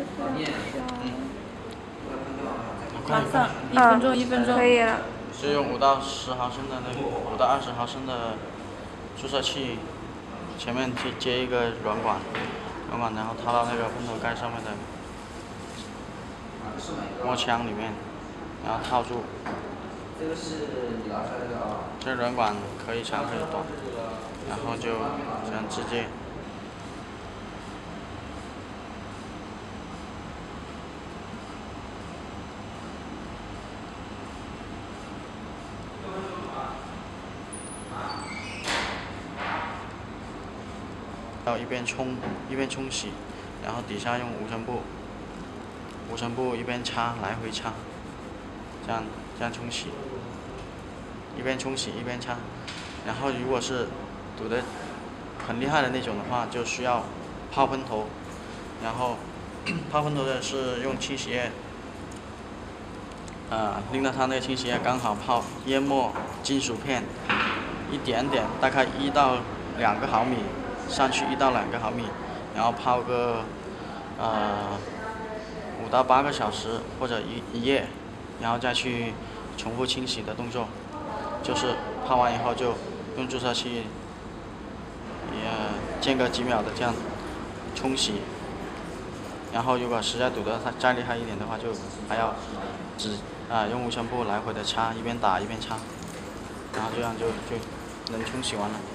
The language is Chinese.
马上1分钟， 可以了。 是用5到10毫升的5到20毫升的注射器，前面去接一个软管，然后套到那个喷头盖上面的摸枪里面，然后套住。 这个是你拿出来的啊。 这软管可以长可以短，然后就这样直接。要一边冲洗，然后底下用无尘布一边擦来回擦，这样冲洗，一边冲洗一边擦。然后如果是堵得很厉害的那种的话，就需要泡喷头，然后泡喷头的是用清洗液，拎到它那个清洗液刚好泡淹没金属片一点点，大概1到2个毫米。上去1到2个毫米，然后泡个5到8个小时或者一夜，然后再去重复清洗的动作，就是泡完以后就用注射器也间隔几秒的这样冲洗，然后如果实在堵得再厉害一点的话，就还要用无尘布来回的擦，一边打一边擦，然后这样就能冲洗完了。